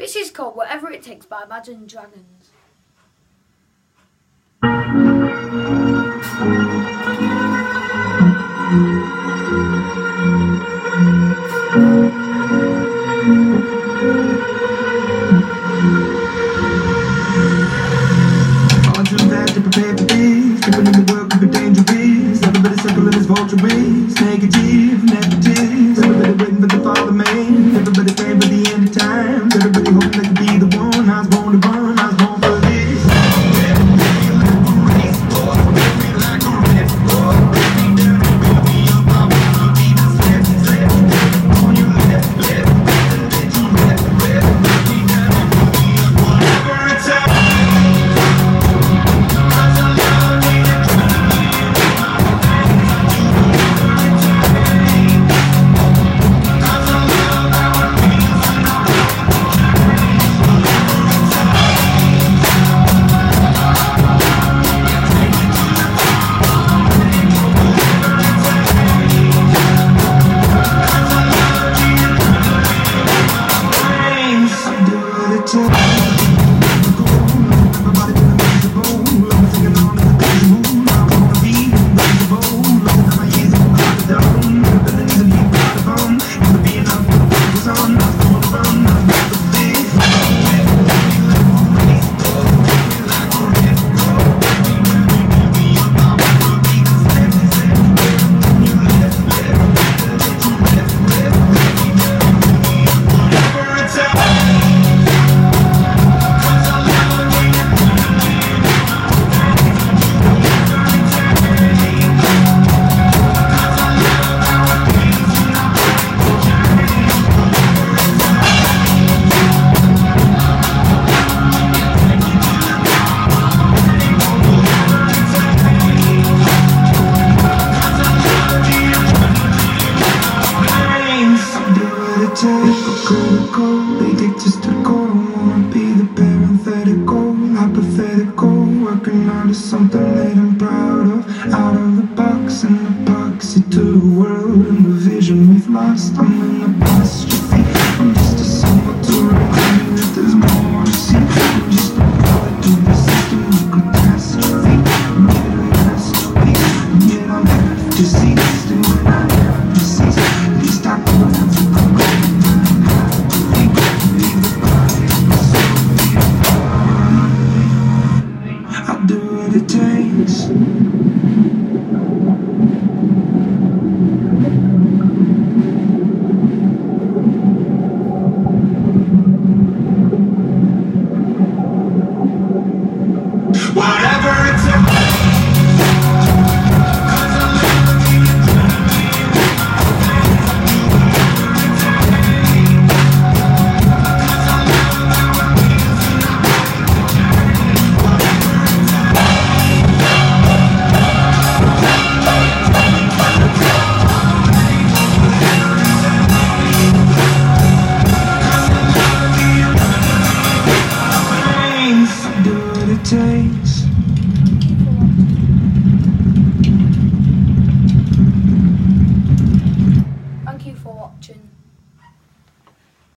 This is called Whatever It Takes by Imagine Dragons. Negative, negatives. Everybody waiting for the fall of man. Everybody praying for the end of times. Everybody hoping they could be the one. I was born to run, I was born for this. They take just a call. I wanna be the parenthetical, hypothetical, working on to something that I'm proud of. Out of the box and epoxy to the world and the vision we've lost. I'm in apostrophe. I'm just a symbol to remind me that there's more to see. I'm just a product of the system of catastrophe. I'm here to masterpiece, and yet I'm half deceased. And when I am deceased, at least I can have to go. I'll do what it takes. Whatever it takes. Takes